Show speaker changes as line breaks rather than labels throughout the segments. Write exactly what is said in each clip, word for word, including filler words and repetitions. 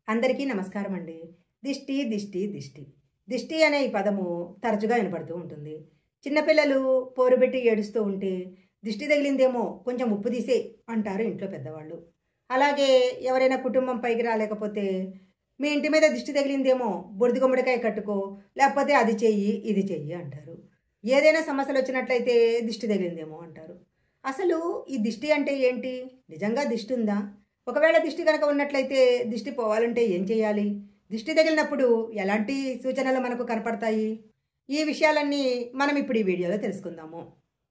అందరికీ నమస్కారం అండి. దిష్టి దిష్టి దిష్టి దిష్టి అనే ఈ పదము తరచుగా వినపడుతూ ఉంటుంది. చిన్నపిల్లలు పోరుబెట్టి ఏడుస్తూ ఉంటే దిష్టి తగిలిందేమో కొంచెం ఉప్పు తీసే అంటారు ఇంట్లో పెద్దవాళ్ళు. అలాగే ఎవరైనా కుటుంబం పైకి రాలేకపోతే మీ ఇంటి మీద దిష్టి తగిలిందేమో బొడిది గుమ్మడికాయ కట్టుకో, లేకపోతే అది చెయ్యి ఇది చెయ్యి అంటారు. ఏదైనా సమస్యలు వచ్చినట్లయితే దిష్టి తగిలిందేమో అంటారు. అసలు ఈ దిష్టి అంటే ఏంటి? నిజంగా దిష్టి ఉందా? ఒకవేళ దిష్టి కనుక ఉన్నట్లయితే దిష్టి పోవాలంటే ఏం చేయాలి? దిష్టి తగిలినప్పుడు ఎలాంటి సూచనలు మనకు కనపడతాయి? ఈ విషయాలన్నీ మనం ఇప్పుడు ఈ వీడియోలో తెలుసుకుందాము.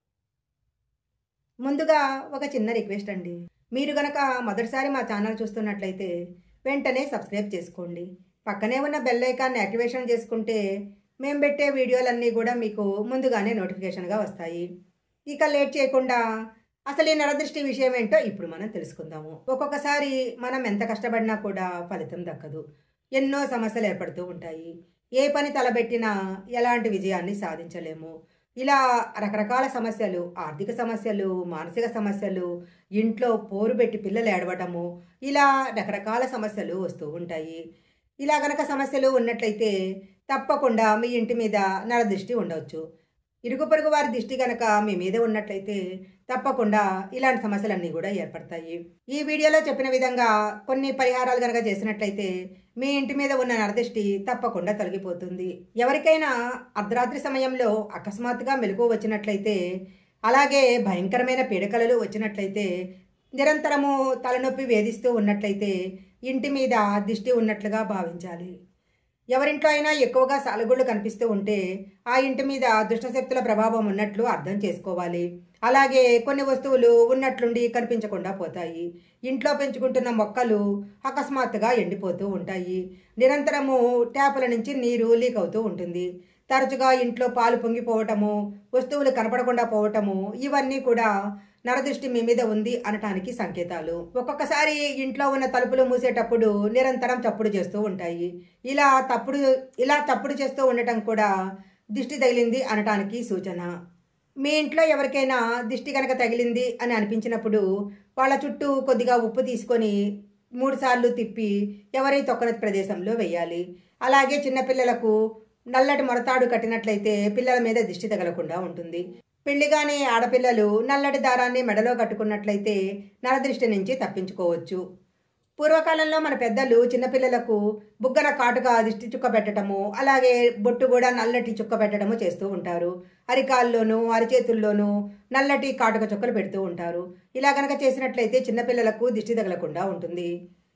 ముందుగా ఒక చిన్న రిక్వెస్ట్ అండి. మీరు గనక మొదటిసారి మా ఛానల్ చూస్తున్నట్లయితే వెంటనే సబ్స్క్రైబ్ చేసుకోండి. పక్కనే ఉన్న బెల్ ఐకాన్ని యాక్టివేషన్ చేసుకుంటే మేము పెట్టే వీడియోలన్నీ కూడా మీకు ముందుగానే నోటిఫికేషన్గా వస్తాయి. ఇక లేట్ చేయకుండా అసలు ఈ నరదృష్టి విషయం ఏంటో ఇప్పుడు మనం తెలుసుకుందాము. ఒక్కొక్కసారి మనం ఎంత కష్టపడినా కూడా ఫలితం దక్కదు. ఎన్నో సమస్యలు ఏర్పడుతూ ఉంటాయి. ఏ పని తలబెట్టినా ఎలాంటి విజయాన్ని సాధించలేము. ఇలా రకరకాల సమస్యలు, ఆర్థిక సమస్యలు, మానసిక సమస్యలు, ఇంట్లో పోరు పెట్టి పిల్లలు ఏడవటము, ఇలా రకరకాల సమస్యలు వస్తూ ఉంటాయి. ఇలా గనక సమస్యలు ఉన్నట్లయితే తప్పకుండా మీ ఇంటి మీద నరదృష్టి ఉండవచ్చు. ఇరుగు పొరుగు వారి దిష్టి కనుక మీ మీద ఉన్నట్లయితే తప్పకుండా ఇలాంటి సమస్యలన్నీ కూడా ఏర్పడతాయి. ఈ వీడియోలో చెప్పిన విధంగా కొన్ని పరిహారాలు కనుక చేసినట్లయితే మీ ఇంటి మీద ఉన్న నరదృష్టి తప్పకుండా తొలగిపోతుంది. ఎవరికైనా అర్ధరాత్రి సమయంలో అకస్మాత్తుగా మెలకువ వచ్చినట్లయితే, అలాగే భయంకరమైన పీడకలలు వచ్చినట్లయితే, నిరంతరము తలనొప్పి వేధిస్తూ ఉన్నట్లయితే ఇంటి మీద దిష్టి ఉన్నట్లుగా భావించాలి. ఎవరింట్లో అయినా ఎక్కువగా సాలెగూళ్ళు కనిపిస్తూ ఉంటే ఆ ఇంటి మీద దుష్టశక్తుల ప్రభావం ఉన్నట్లు అర్థం చేసుకోవాలి. అలాగే కొన్ని వస్తువులు ఉన్నట్లుండి కనిపించకుండా పోతాయి. ఇంట్లో పెంచుకుంటున్న మొక్కలు అకస్మాత్తుగా ఎండిపోతూ ఉంటాయి. నిరంతరము ట్యాపుల నుంచి నీరు లీక్ అవుతూ ఉంటుంది. తరచుగా ఇంట్లో పాలు పొంగిపోవటము, వస్తువులు కనపడకుండా పోవటము, ఇవన్నీ కూడా నరదృష్టి మీ మీద ఉంది అనటానికి సంకేతాలు. ఒక్కొక్కసారి ఇంట్లో ఉన్న తలుపులు మూసేటప్పుడు నిరంతరం చప్పుడు చేస్తూ ఉంటాయి. ఇలా తప్పుడు ఇలా తప్పుడు చేస్తూ ఉండటం కూడా దిష్టి తగిలింది అనటానికి సూచన. మీ ఇంట్లో ఎవరికైనా దిష్టి కనుక తగిలింది అని అనిపించినప్పుడు వాళ్ళ చుట్టూ కొద్దిగా ఉప్పు తీసుకొని మూడు సార్లు తిప్పి ఎవరి తొక్కని ప్రదేశంలో వేయాలి. అలాగే చిన్నపిల్లలకు నల్లటి మొరతాడు కట్టినట్లయితే పిల్లల మీద దిష్టి తగలకుండా ఉంటుంది. పెళ్లిగానే ఆడపిల్లలు నల్లటి దారాన్ని మెడలో కట్టుకున్నట్లయితే నరదృష్టి నుంచి తప్పించుకోవచ్చు. పూర్వకాలంలో మన పెద్దలు చిన్నపిల్లలకు బుగ్గన కాటుగా దిష్టి చుక్క పెట్టడము, అలాగే బొట్టు కూడా నల్లటి చుక్క పెట్టడము చేస్తూ ఉంటారు. అరికాల్లోనూ అరిచేతుల్లోనూ నల్లటి కాటుక చుక్కలు పెడుతూ ఉంటారు. ఇలా కనుక చేసినట్లయితే చిన్నపిల్లలకు దిష్టి తగలకుండా ఉంటుంది.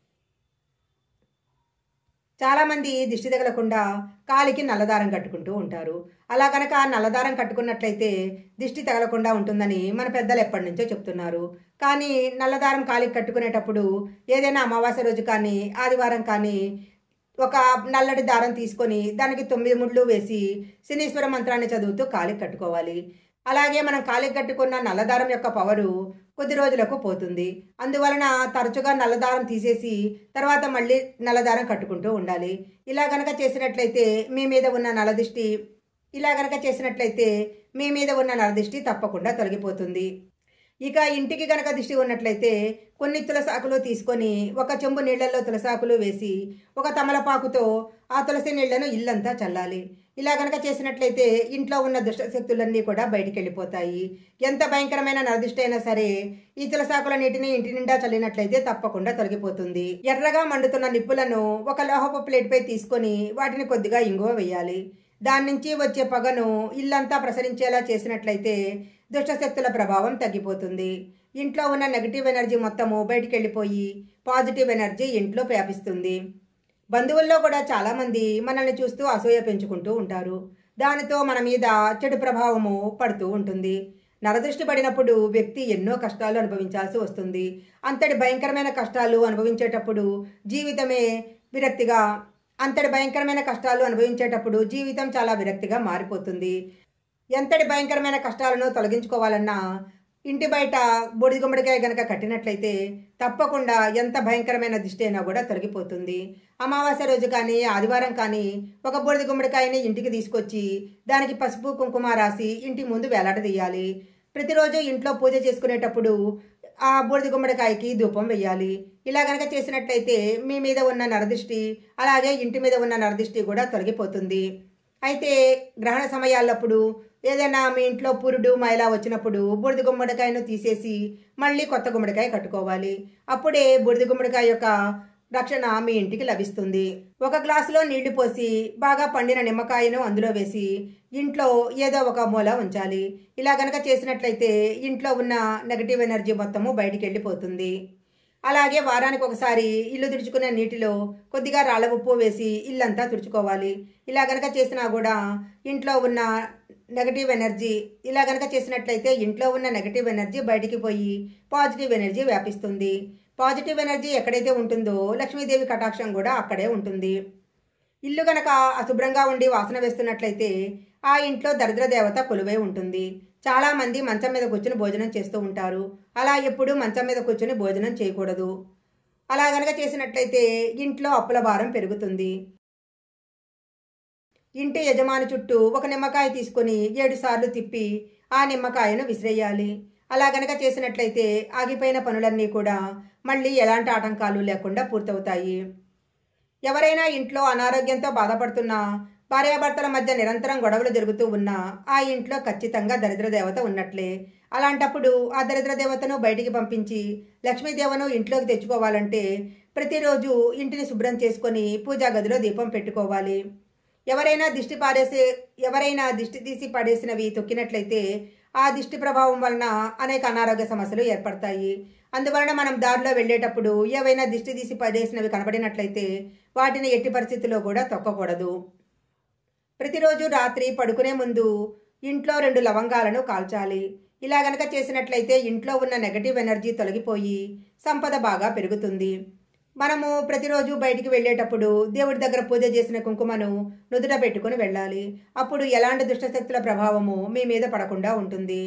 చాలామంది దిష్టి తగలకుండా కాలికి నల్లదారం కట్టుకుంటూ ఉంటారు. అలా కనుక నల్లదారం కట్టుకున్నట్లయితే దిష్టి తగలకుండా ఉంటుందని మన పెద్దలు ఎప్పటి నుంచో చెప్తున్నారు. కానీ నల్లదారం కాలికి కట్టుకునేటప్పుడు ఏదైనా అమావాస్య రోజు కానీ ఆదివారం కానీ ఒక నల్లటి దారం తీసుకొని దానికి తొమ్మిది ముళ్ళు వేసి శనీశ్వర మంత్రాన్ని చదువుతూ కాలికి కట్టుకోవాలి. అలాగే మనం కాలికి కట్టుకున్న నల్లదారం యొక్క పవరు కొద్ది రోజులకు పోతుంది. అందువలన తరచుగా నల్లదారం తీసేసి తర్వాత మళ్ళీ నల్లదారం కట్టుకుంటూ ఉండాలి. ఇలా గనక చేసినట్లయితే మీ మీద ఉన్న నల్లదిష్టి ఇలా గనక చేసినట్లయితే మీ మీద ఉన్న నల్లదిష్టి తప్పకుండా తొలగిపోతుంది. ఇక ఇంటికి గనక దిష్టి ఉన్నట్లయితే కొన్ని తులసాకులు తీసుకొని ఒక చెంబు నీళ్లలో తులసాకులు వేసి ఒక తమలపాకుతో ఆ తులసి నీళ్లను ఇల్లంతా చల్లాలి. ఇలా గనక చేసినట్లయితే ఇంట్లో ఉన్న దుష్టశక్తులన్నీ కూడా బయటికి వెళ్ళిపోతాయి. ఎంత భయంకరమైన నరదిష్టి అయినా సరే ఈ తులసాకుల నీటిని ఇంటి నిండా చల్లినట్లయితే తప్పకుండా తొలగిపోతుంది. ఎర్రగా మండుతున్న నిప్పులను ఒక లోహపు ప్లేట్పై తీసుకొని వాటిని కొద్దిగా ఇంగువ వేయాలి. దాని నుంచి వచ్చే పొగను ఇల్లంతా ప్రసరించేలా చేసినట్లయితే దుష్టశక్తుల ప్రభావం తగ్గిపోతుంది. ఇంట్లో ఉన్న నెగిటివ్ ఎనర్జీ మొత్తము బయటికి వెళ్ళిపోయి పాజిటివ్ ఎనర్జీ ఇంట్లో వ్యాపిస్తుంది. బంధువుల్లో కూడా చాలామంది మనల్ని చూస్తూ అసూయ పెంచుకుంటూ ఉంటారు. దానితో మన మీద చెడు ప్రభావము పడుతూ ఉంటుంది. నరదృష్టి పడినప్పుడు వ్యక్తి ఎన్నో కష్టాలు అనుభవించాల్సి వస్తుంది. అంతటి భయంకరమైన కష్టాలు అనుభవించేటప్పుడు జీవితమే విరక్తిగా అంతటి భయంకరమైన కష్టాలు అనుభవించేటప్పుడు జీవితం చాలా విరక్తిగా మారిపోతుంది. ఎంతటి భయంకరమైన కష్టాలను తొలగించుకోవాలన్నా ఇంటి బయట బొడిది గుమ్మడికాయ గనక కట్టినట్లయితే తప్పకుండా ఎంత భయంకరమైన దిష్టి అయినా కూడా తొలగిపోతుంది. అమావాస్య రోజు కానీ ఆదివారం కానీ ఒక బొడిది గుమ్మడికాయని ఇంటికి తీసుకొచ్చి దానికి పసుపు కుంకుమ రాసి ఇంటి ముందు వేలాడదీయాలి. ప్రతిరోజు ఇంట్లో పూజ చేసుకునేటప్పుడు ఆ బూడిద గుమ్మడికాయకి ధూపం వేయాలి. ఇలా గనక చేసినట్లయితే మీ మీద ఉన్న నరదిష్టి అలాగే ఇంటి మీద ఉన్న నరదిష్టి కూడా తొలగిపోతుంది. అయితే గ్రహణ సమయాలప్పుడు ఏదైనా మీ ఇంట్లో పురుడు మైలా వచ్చినప్పుడు బూడిద గుమ్మడికాయను తీసేసి మళ్ళీ కొత్త గుమ్మడికాయ కట్టుకోవాలి. అప్పుడే బూడిద గుమ్మడికాయ యొక్క రక్షణ మీ ఇంటికి లభిస్తుంది. ఒక గ్లాసులో నీళ్లు పోసి బాగా పండిన నిమ్మకాయను అందులో వేసి ఇంట్లో ఏదో ఒక మూల ఉంచాలి. ఇలా గనక చేసినట్లయితే ఇంట్లో ఉన్న నెగటివ్ ఎనర్జీ మొత్తము బయటికి వెళ్ళిపోతుంది. అలాగే వారానికి ఒకసారి ఇల్లు తుడుచుకునే నీటిలో కొద్దిగా రాళ్ళ ఉప్పు వేసి ఇల్లంతా తుడుచుకోవాలి. ఇలా గనక చేసినా కూడా ఇంట్లో ఉన్న నెగటివ్ ఎనర్జీ ఇలా గనక చేసినట్లయితే ఇంట్లో ఉన్న నెగటివ్ ఎనర్జీ బయటికి పోయి పాజిటివ్ ఎనర్జీ వ్యాపిస్తుంది. పాజిటివ్ ఎనర్జీ ఎక్కడైతే ఉంటుందో లక్ష్మీదేవి కటాక్షం కూడా అక్కడే ఉంటుంది. ఇల్లు గనక అశుభ్రంగా ఉండి వాసన వేస్తున్నట్లయితే ఆ ఇంట్లో దరిద్ర దేవత కొలువై ఉంటుంది. చాలా మంది మంచం మీద కూర్చుని భోజనం చేస్తూ ఉంటారు. అలా ఎప్పుడూ మంచం మీద కూర్చుని భోజనం చేయకూడదు. అలా గనక చేసినట్లయితే ఇంట్లో అప్పుల భారం పెరుగుతుంది. ఇంటి యజమాని చుట్టూ ఒక నిమ్మకాయ తీసుకొని ఏడు సార్లు తిప్పి ఆ నిమ్మకాయను విసిరేయాలి. అలా గనక చేసినట్లయితే ఆగిపోయిన పనులన్నీ కూడా మళ్ళీ ఎలాంటి ఆటంకాలు లేకుండా పూర్తవుతాయి. ఎవరైనా ఇంట్లో అనారోగ్యంతో బాధపడుతున్నా భార్యాభర్తల మధ్య నిరంతరం గొడవలు జరుగుతూ ఉన్నా ఆ ఇంట్లో ఖచ్చితంగా దరిద్ర దేవత ఉన్నట్లే. అలాంటప్పుడు ఆ దరిద్ర దేవతను బయటికి పంపించి లక్ష్మీదేవను ఇంట్లోకి తెచ్చుకోవాలంటే ప్రతిరోజు ఇంటిని శుభ్రం చేసుకొని పూజా గదిలో దీపం పెట్టుకోవాలి. ఎవరైనా దిష్టి పారేసే ఎవరైనా దిష్టి తీసి పడేసినవి తొక్కినట్లయితే ఆ దిష్టి ప్రభావం వలన అనేక అనారోగ్య సమస్యలు ఏర్పడతాయి. అందువలన మనం దారిలో వెళ్ళేటప్పుడు ఏవైనా దిష్టి తీసి పడేసినవి కనబడినట్లయితే వాటిని ఎట్టి పరిస్థితుల్లో కూడా తొక్కకూడదు. ప్రతిరోజు రాత్రి పడుకునే ముందు ఇంట్లో రెండు లవంగాలను కాల్చాలి. ఇలా గనక చేసినట్లయితే ఇంట్లో ఉన్న నెగటివ్ ఎనర్జీ తొలగిపోయి సంపద బాగా పెరుగుతుంది. మనము ప్రతిరోజు బయటికి వెళ్ళేటప్పుడు దేవుడి దగ్గర పూజ చేసిన కుంకుమను నుదుట పెట్టుకుని వెళ్ళాలి. అప్పుడు ఎలాంటి దుష్టశక్తుల ప్రభావము మీ మీద పడకుండా ఉంటుంది.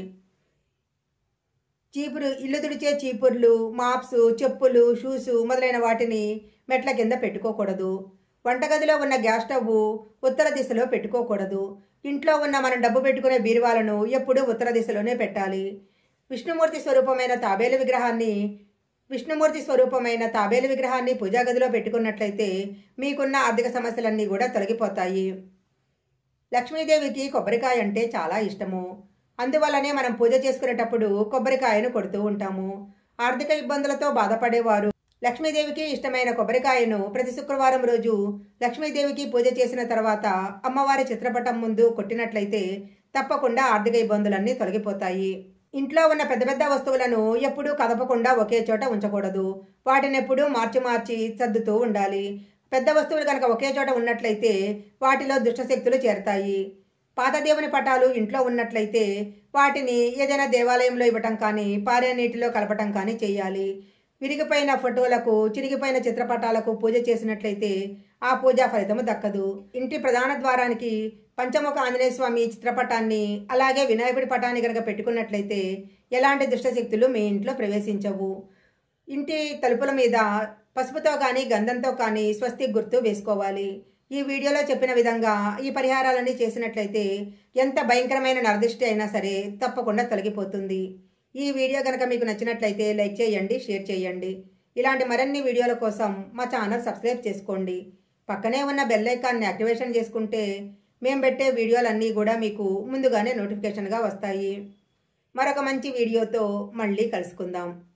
చీపురు ఇల్లు తుడిచే చీపుర్లు, మాప్స్, చెప్పులు, షూసు మొదలైన వాటిని మెట్ల కింద పెట్టుకోకూడదు. వంటగదిలో ఉన్న గ్యాస్ స్టవ్ ఉత్తర దిశలో పెట్టుకోకూడదు. ఇంట్లో ఉన్న మనం డబ్బు పెట్టుకునే బీరువాలను ఎప్పుడూ ఉత్తర దిశలోనే పెట్టాలి. విష్ణుమూర్తి స్వరూపమైన తాబేలు విగ్రహాన్ని విష్ణుమూర్తి స్వరూపమైన తాబేలు విగ్రహాన్ని పూజా గదిలో పెట్టుకున్నట్లయితే మీకున్న ఆర్థిక సమస్యలన్నీ కూడా తొలగిపోతాయి. లక్ష్మీదేవికి కొబ్బరికాయ అంటే చాలా ఇష్టము. అందువల్లనే మనం పూజ చేసుకునేటప్పుడు కొబ్బరికాయను కొడుతూ ఉంటాము. ఆర్థిక ఇబ్బందులతో బాధపడేవారు లక్ష్మీదేవికి ఇష్టమైన కొబ్బరికాయను ప్రతి శుక్రవారం రోజు లక్ష్మీదేవికి పూజ చేసిన తర్వాత అమ్మవారి చిత్రపటం ముందు కొట్టినట్లయితే తప్పకుండా ఆర్థిక ఇబ్బందులన్నీ తొలగిపోతాయి. ఇంట్లో ఉన్న పెద్ద పెద్ద వస్తువులను ఎప్పుడూ కదపకుండా ఒకే చోట ఉంచకూడదు. వాటిని ఎప్పుడూ మార్చి మార్చి సర్దుతూ ఉండాలి. పెద్ద వస్తువులు కనుక ఒకే చోట ఉన్నట్లయితే వాటిలో దుష్టశక్తులు చేరతాయి. పాత దేవుని పటాలు ఇంట్లో ఉన్నట్లయితే వాటిని ఏదైనా దేవాలయంలో ఇవ్వటం కానీ పారే నీటిలో కలపటం కానీ చేయాలి. విరిగిపోయిన ఫోటోలకు చిరిగిపోయిన చిత్రపటాలకు పూజ చేసినట్లయితే ఆ పూజా ఫలితము దక్కదు. ఇంటి ప్రధాన ద్వారానికి పంచముఖ ఆంజనేయ స్వామి చిత్రపటాన్ని అలాగే వినాయకుడి పటాన్ని కనుక పెట్టుకున్నట్లయితే ఎలాంటి దుష్టశక్తులు మీ ఇంట్లో ప్రవేశించవు. ఇంటి తలుపుల మీద పసుపుతో కానీ గంధంతో కానీ స్వస్తి గుర్తు వేసుకోవాలి. ఈ వీడియోలో చెప్పిన విధంగా ఈ పరిహారాలన్నీ చేసినట్లయితే ఎంత భయంకరమైన నరదిష్టి అయినా సరే తప్పకుండా తొలగిపోతుంది. ఈ వీడియో కనుక మీకు నచ్చినట్లయితే లైక్ చేయండి, షేర్ చేయండి. ఇలాంటి మరిన్ని వీడియోల కోసం మా ఛానల్ సబ్స్క్రైబ్ చేసుకోండి. పక్కనే ఉన్న బెల్ ఐకాన్ని యాక్టివేషన్ చేసుకుంటే మేము పెట్టే వీడియోలన్నీ కూడా మీకు ముందుగానే నోటిఫికేషన్గా వస్తాయి. మరొక మంచి వీడియోతో మళ్ళీ కలుసుకుందాం.